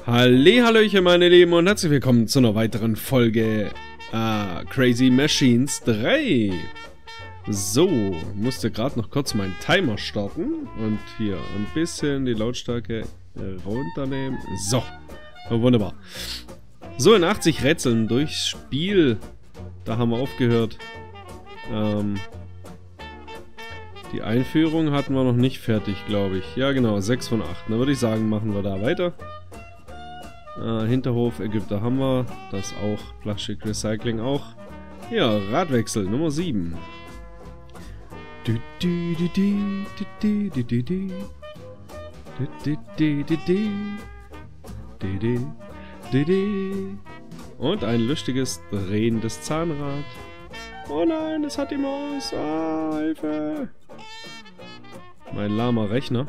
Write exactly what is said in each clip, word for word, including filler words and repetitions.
Hallihallöchen meine Lieben und herzlich willkommen zu einer weiteren Folge äh, Crazy Machines drei. So, musste gerade noch kurz meinen Timer starten und hier ein bisschen die Lautstärke runternehmen. So, wunderbar. So, in achtzig Rätseln durchs Spiel, da haben wir aufgehört. Ähm, die Einführung hatten wir noch nicht fertig, glaube ich. Ja genau, sechs von acht. Dann würde ich sagen, machen wir da weiter. Äh, Hinterhof, Ägypter haben wir. Das auch. Plastik Recycling auch. Ja, Radwechsel Nummer sieben. Du, du, du, du, du, du, du, du. Du, du, du, du, du. Du, du, du, du. Und ein lustiges drehendes Zahnrad. Oh nein, es hat die Maus. Ah, Hilfe. Mein lahmer Rechner.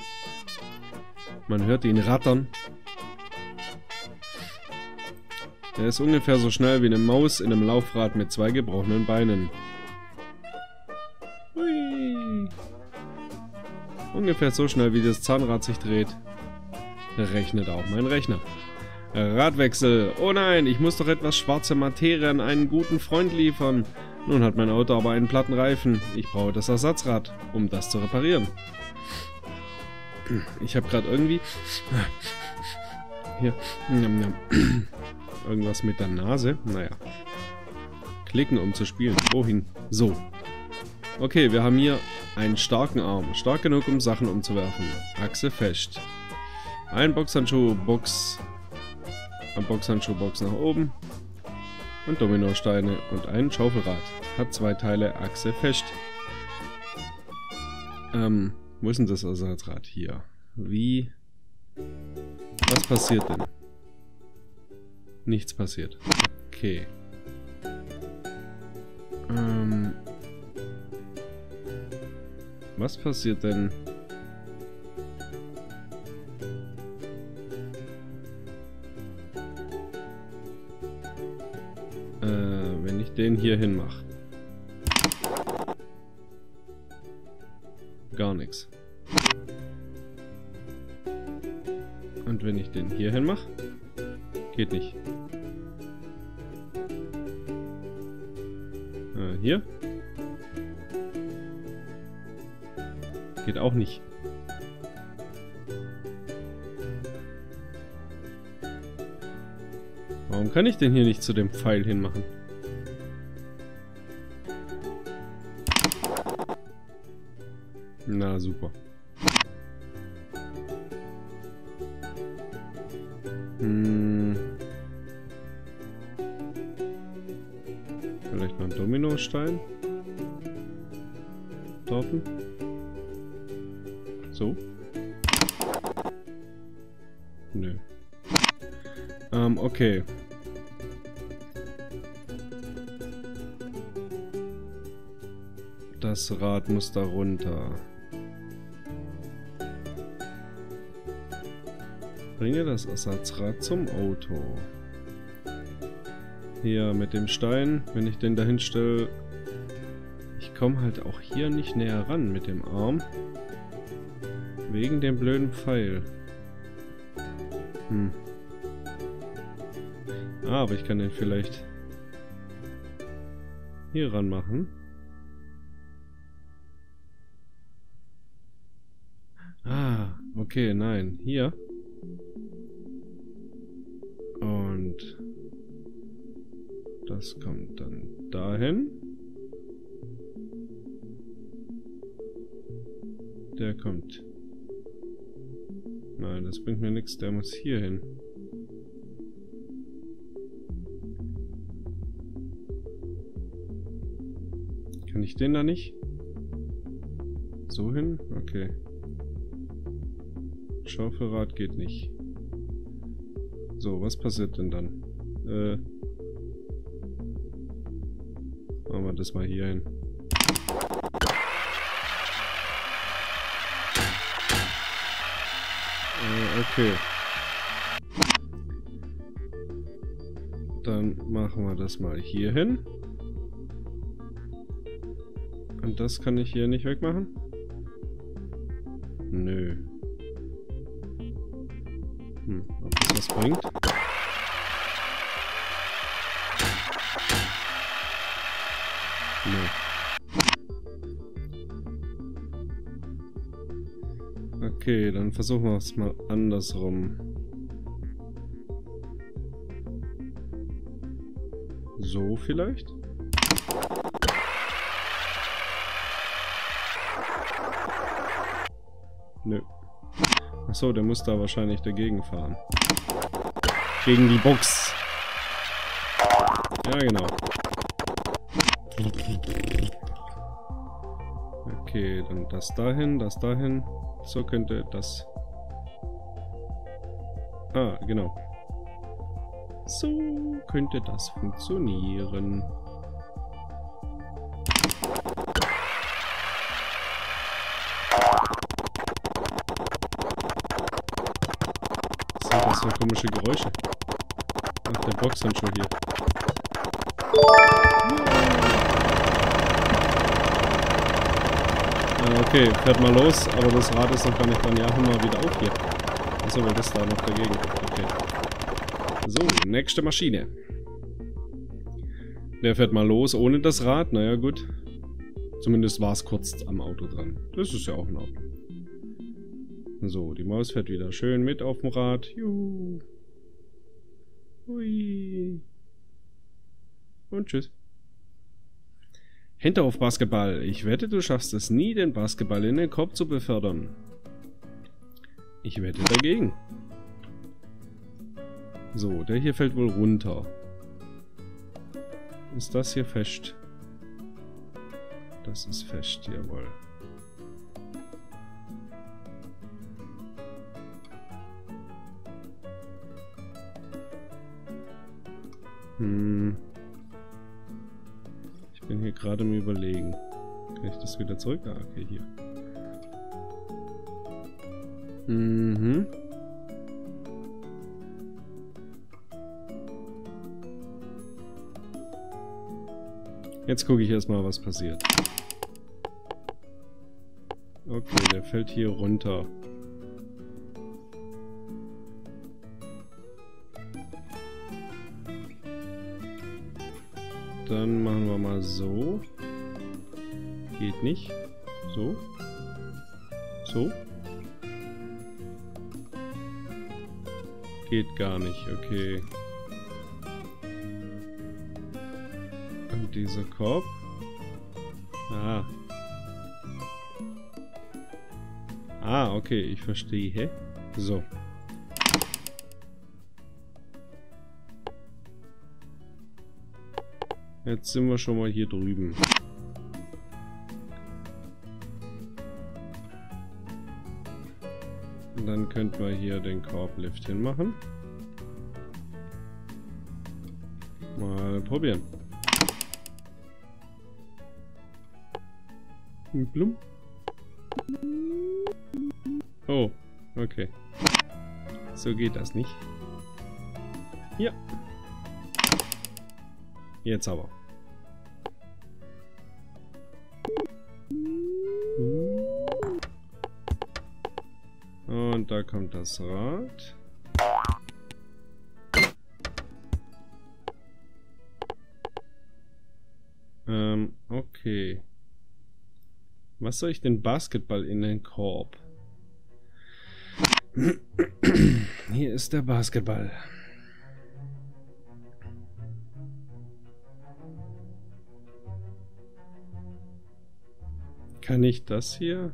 Man hört ihn rattern. Er ist ungefähr so schnell wie eine Maus in einem Laufrad mit zwei gebrochenen Beinen. Hui. Ungefähr so schnell wie das Zahnrad sich dreht. Rechnet auch mein Rechner. Radwechsel. Oh nein, ich muss doch etwas schwarze Materie an einen guten Freund liefern. Nun hat mein Auto aber einen platten Reifen. Ich brauche das Ersatzrad, um das zu reparieren. Ich habe gerade irgendwie... Hier... Irgendwas mit der Nase. Naja. Klicken, um zu spielen. Wohin? So. Okay, wir haben hier einen starken Arm. Stark genug, um Sachen umzuwerfen. Achse fest. Ein Boxhandschuh, Box... Ein Boxhandschuh, Box nach oben. Und Dominosteine und ein Schaufelrad. Hat zwei Teile, Achse fest. Ähm, wo ist denn das Ersatzrad? Hier. Wie... Was passiert denn? Nichts passiert. Okay. Ähm... Was passiert denn? Äh, wenn ich den hier hin mache. Gar nichts. Und wenn ich den hier hin mache? Geht nicht. Äh, hier? Geht auch nicht. Warum kann ich denn hier nicht zu dem Pfeil hinmachen? Na super. Hm. Vielleicht noch ein Dominostein? Torten? So? Nö. Ähm, okay. Das Rad muss da runter. Bringe das Ersatzrad zum Auto. Hier mit dem Stein, wenn ich den dahin stelle. Ich komme halt auch hier nicht näher ran mit dem Arm. Wegen dem blöden Pfeil. Hm. Ah, aber ich kann den vielleicht hier ran machen. Ah, okay, nein. Hier. Und das kommt dann dahin. Der kommt. Nein, das bringt mir nichts. Der muss hier hin. Kann ich den da nicht? So hin? Okay. Schaufelrad geht nicht. So, was passiert denn dann? Äh. Machen wir das mal hier hin. Äh, okay. Dann machen wir das mal hier hin. Und das kann ich hier nicht wegmachen? Nö. Hm, Ob das was bringt? Nee. Okay, dann versuchen wir es mal andersrum. So vielleicht? Nö. Achso, der muss da wahrscheinlich dagegen fahren. Gegen die Box. Ja, genau. Okay, dann das dahin, das dahin. So könnte das... Ah, genau. So könnte das funktionieren. Was sind das für komische Geräusche? Ach, der Boxhandschuh hier. Okay, fährt mal los, aber das Rad ist noch gar nicht dran. Ja, hol mal wieder auf hier. Achso, weil das da noch dagegen. Okay. So, nächste Maschine. Der fährt mal los ohne das Rad. Naja, gut. Zumindest war es kurz am Auto dran. Das ist ja auch in Ordnung. So, die Maus fährt wieder schön mit auf dem Rad. Juhu. Hui. Und tschüss. Hände auf Basketball. Ich wette, du schaffst es nie, den Basketball in den Korb zu befördern. Ich wette dagegen. So, der hier fällt wohl runter. Ist das hier fest? Das ist fest, jawohl. Hm. Ich bin hier gerade am Überlegen. Kann ich das wieder zurück? Ah, okay, hier. Mhm. Jetzt gucke ich erstmal, was passiert. Okay, der fällt hier runter. Dann machen wir mal so. Geht nicht. So. So. Geht gar nicht, okay. Und dieser Korb. Ah. Ah, okay, ich verstehe. So. Jetzt sind wir schon mal hier drüben. Und dann könnten wir hier den Korblift hinmachen. Mal probieren. Blum. Oh, okay. So geht das nicht. Ja. Jetzt aber. Und da kommt das Rad. Ähm, okay. Was soll ich denn Basketball in den Korb? Hier ist der Basketball. Kann ich das hier?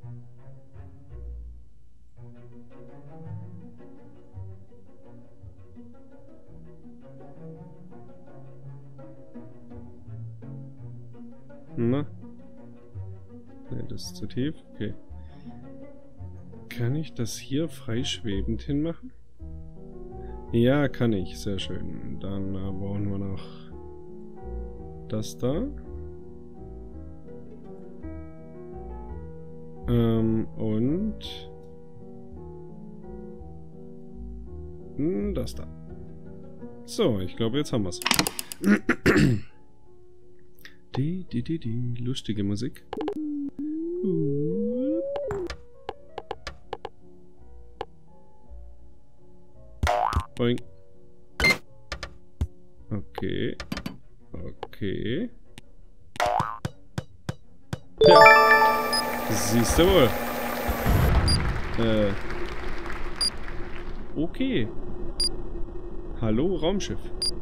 Na? Ne, das ist zu tief. Okay. Kann ich das hier freischwebend hinmachen? Ja, kann ich. Sehr schön. Dann äh, brauchen wir noch das da. Ähm, und hm, das da. So, ich glaube, jetzt haben wir es. Die, die, die, die, lustige Musik. Boing. Okay. Okay. Ja. Siehst du wohl. Äh. Okay. Hallo, Raumschiff.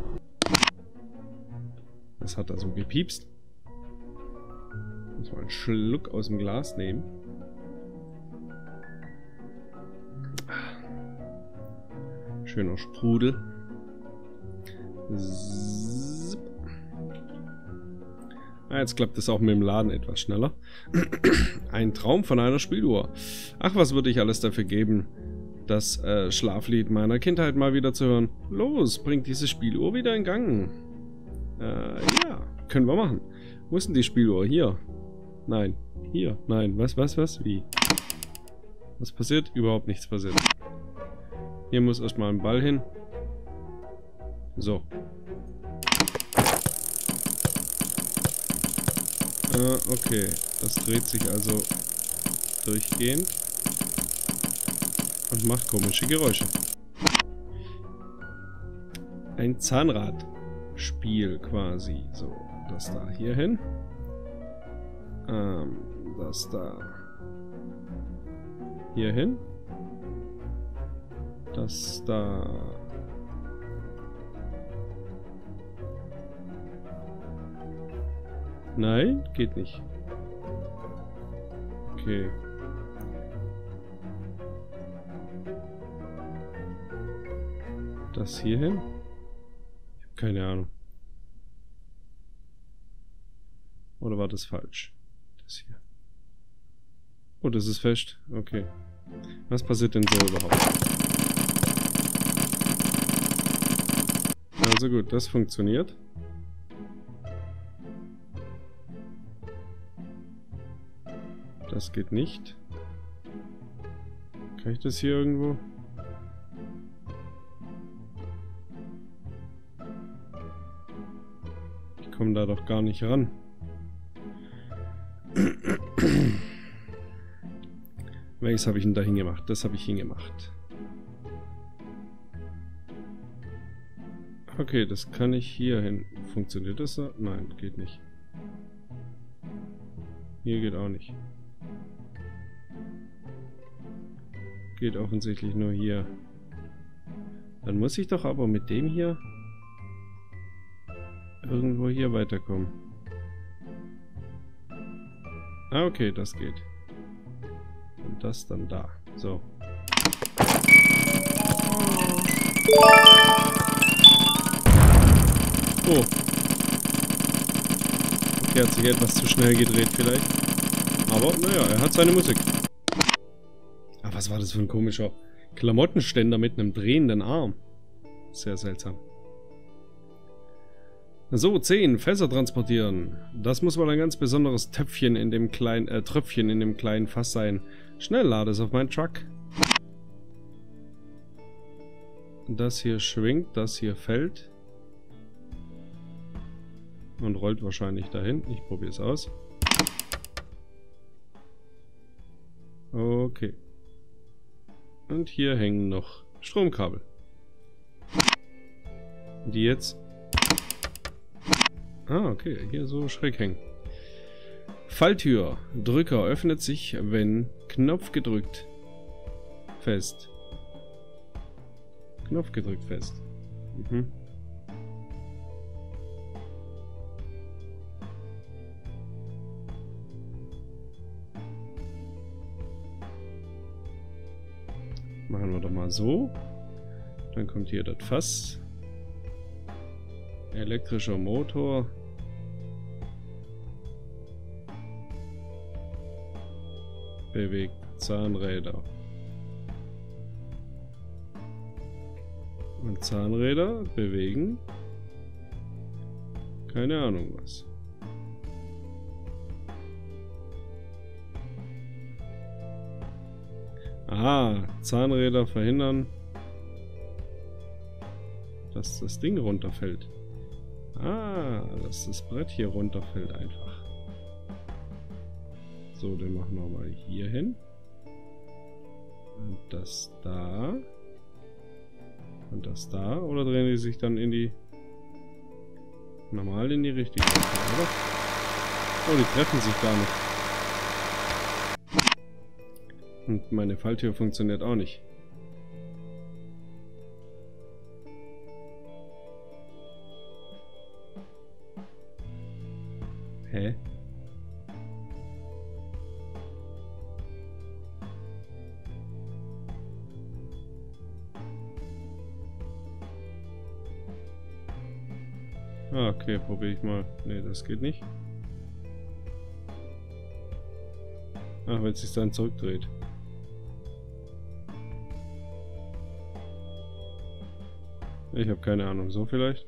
Was hat da so gepiepst? Muss mal einen Schluck aus dem Glas nehmen. Schöner Sprudel. Zip. Ah, jetzt klappt es auch mit dem Laden etwas schneller. Ein Traum von einer Spieluhr. Ach, was würde ich alles dafür geben, das äh, Schlaflied meiner Kindheit mal wieder zu hören. Los, bringt diese Spieluhr wieder in Gang. Äh, ja, können wir machen. Wo ist denn die Spieluhr? Hier. Nein. Hier. Nein. Was, was, was? Wie? Was passiert? Überhaupt nichts passiert. Hier muss erstmal ein Ball hin. So. Äh, okay. Das dreht sich also durchgehend und macht komische Geräusche. Ein Zahnradspiel quasi. So, das da hier hin. Ähm, das da hier hin. Das da. Nein, geht nicht. Okay. Das hier hin? Ich habe keine Ahnung. Oder war das falsch? Das hier. Oh, das ist fest. Okay. Was passiert denn so überhaupt? Also gut, das funktioniert. Das geht nicht. Kann ich das hier irgendwo? Ich komme da doch gar nicht ran. Welches habe ich denn da hingemacht? Das habe ich hingemacht. Okay, das kann ich hier hin. Funktioniert das so? Nein, geht nicht. Hier geht auch nicht. Geht offensichtlich nur hier. Dann muss ich doch aber mit dem hier irgendwo hier weiterkommen. Ah, okay, das geht. Und das dann da. So. Oh. Okay, hat sich etwas zu schnell gedreht vielleicht. Aber, naja, er hat seine Musik. Ah, was war das für ein komischer Klamottenständer mit einem drehenden Arm? Sehr seltsam. So, zehn. Fässer transportieren. Das muss wohl ein ganz besonderes Töpfchen in dem kleinen, äh, Tröpfchen in dem kleinen Fass sein. Schnell, lade es auf meinen Truck. Das hier schwingt, das hier fällt. Und rollt wahrscheinlich dahin. Ich probiere es aus. Okay. Und hier hängen noch Stromkabel. Die jetzt... Ah, okay. Hier so schräg hängen. Falltür. Drücker öffnet sich, wenn Knopf gedrückt. Fest. Knopf gedrückt fest. Mhm. Machen wir doch mal so. Dann kommt hier das Fass. Elektrischer Motor. Bewegt Zahnräder. Und Zahnräder bewegen. Keine Ahnung was. Aha, Zahnräder verhindern, dass das Ding runterfällt. Ah, dass das Brett hier runterfällt einfach. So, den machen wir mal hier hin. Und das da. Und das da? Oder drehen die sich dann in die... normal in die richtige Richtung, oder? Oh, die treffen sich gar nicht. Und meine Falltür funktioniert auch nicht. Hä? Ah, okay, probiere ich mal. Ne, das geht nicht. Ach, wenn es sich dann zurückdreht. Ich habe keine Ahnung. So vielleicht?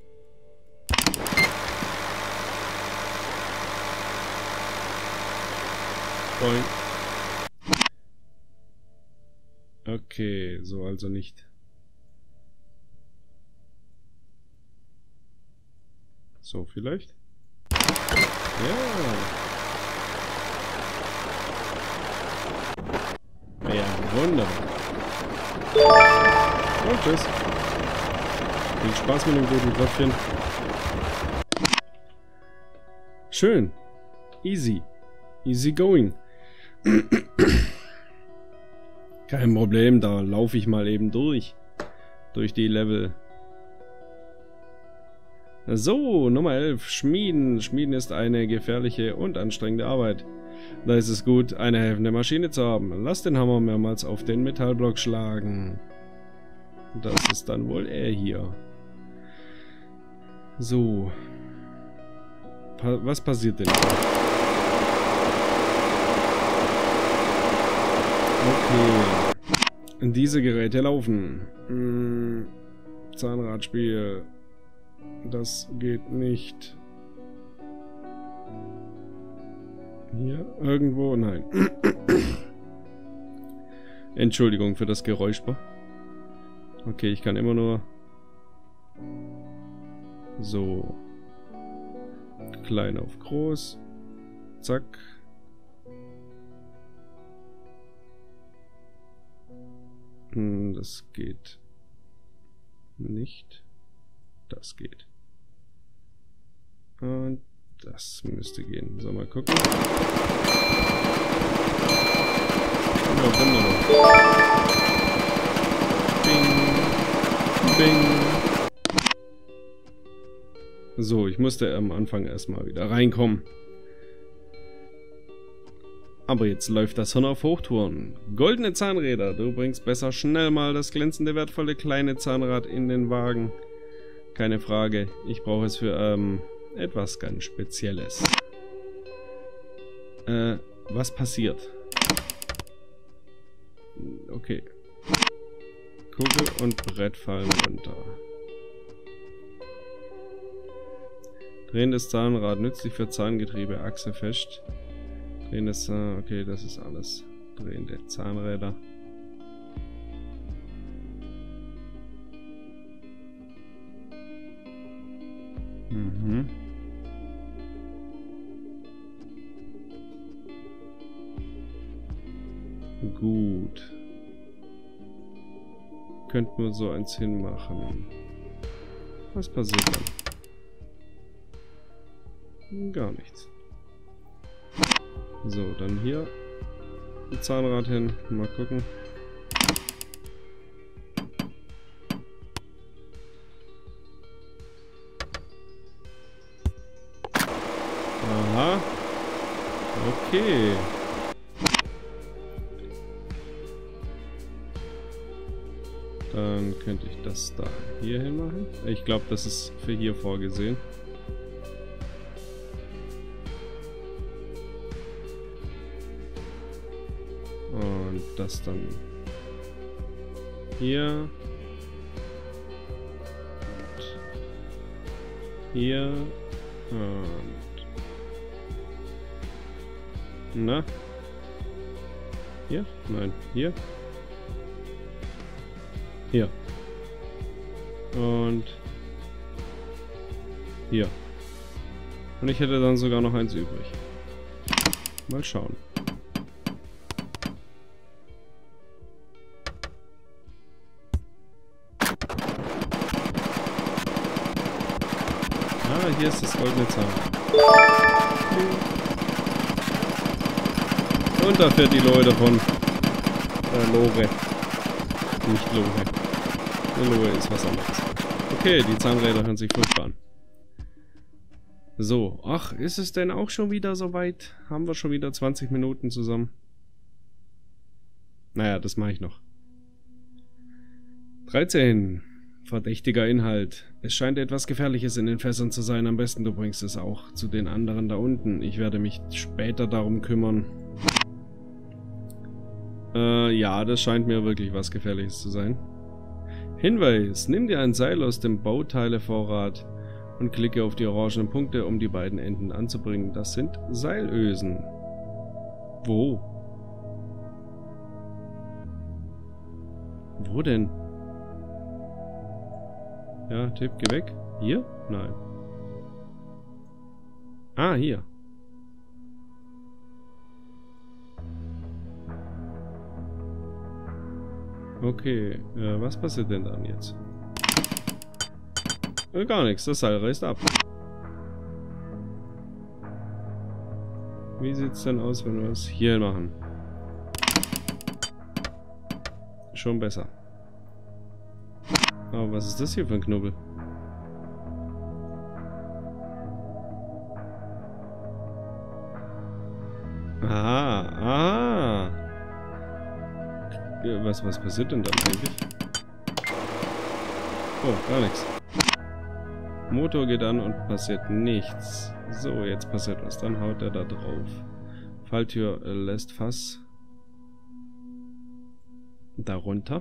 Boing. Okay, so also nicht. So vielleicht? Ja. Ja, wunderbar. Und tschüss. Viel Spaß mit dem guten Köpfchen. Schön. Easy. Easy going. Kein Problem, da laufe ich mal eben durch. Durch die Level. So, Nummer elf. Schmieden. Schmieden ist eine gefährliche und anstrengende Arbeit. Da ist es gut, eine helfende Maschine zu haben. Lass den Hammer mehrmals auf den Metallblock schlagen. Das ist dann wohl er hier. So. Pa- was passiert denn? Okay. Diese Geräte laufen. Hm. Zahnradspiel. Das geht nicht. Hier irgendwo? Nein. Entschuldigung für das Geräuschbar. Okay, ich kann immer nur so klein auf groß. Zack. Hm, das geht nicht. Das geht. Und das müsste gehen. So, mal gucken. Ja, wunderbar. Bing. Bing. So, ich musste am Anfang erstmal wieder reinkommen. Aber jetzt läuft das Hirn auf Hochtouren. Goldene Zahnräder. Du bringst besser schnell mal das glänzende, wertvolle kleine Zahnrad in den Wagen. Keine Frage. Ich brauche es für ähm, etwas ganz Spezielles. Äh, was passiert? Okay. Kugel und Brett fallen runter. Drehendes Zahnrad, nützlich für Zahngetriebe, Achse fest. Drehendes Zahn, okay, das ist alles. Drehende Zahnräder. Mhm. Gut. Könnten wir so eins hinmachen. Was passiert dann? Gar nichts. So, dann hier ein Zahnrad hin. Mal gucken. Aha. Okay. Dann könnte ich das da hier hin machen. Ich glaube, das ist für hier vorgesehen. Und das dann hier. Und hier. Und na? Hier? Nein, hier. Hier. Und hier. Und ich hätte dann sogar noch eins übrig. Mal schauen. Ah, hier ist das goldene Zahn. Und da fährt die Leute von äh, Lore. Nicht Lore. Die Lore ist was anderes. Okay, die Zahnräder hören sich furchtbar an. So, ach, ist es denn auch schon wieder soweit? Haben wir schon wieder zwanzig Minuten zusammen? Naja, das mache ich noch. dreizehn. Verdächtiger Inhalt. Es scheint etwas Gefährliches in den Fässern zu sein. Am besten du bringst es auch zu den anderen da unten. Ich werde mich später darum kümmern. Äh, ja, das scheint mir wirklich was Gefährliches zu sein. Hinweis. Nimm dir ein Seil aus dem Bauteilevorrat und klicke auf die orangenen Punkte, um die beiden Enden anzubringen. Das sind Seilösen. Wo? Wo denn? Ja, Tipp, geh weg. Hier? Nein. Ah, hier. Okay, äh, was passiert denn dann jetzt? Äh, gar nichts, das Seil reißt ab. Wie sieht's denn aus, wenn wir es hier machen? Schon besser. Aber was ist das hier für ein Knubbel? Aha, aha. Was, was passiert denn dann eigentlich? Oh, gar nichts. Motor geht an und passiert nichts. So, jetzt passiert was. Dann haut er da drauf. Falltür äh, lässt Fass darunter.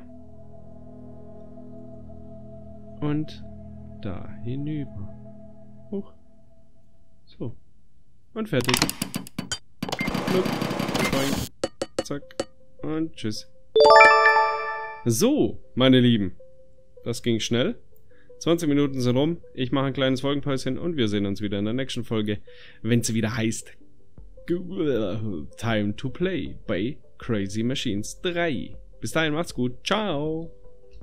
Und da hinüber. Hoch. So. Und fertig. Plupp. Boing. Zack. Und tschüss. So, meine Lieben. Das ging schnell. zwanzig Minuten sind rum. Ich mache ein kleines Folgenpäuschen und wir sehen uns wieder in der nächsten Folge, wenn es wieder heißt Time to Play bei Crazy Machines drei. Bis dahin, macht's gut. Ciao.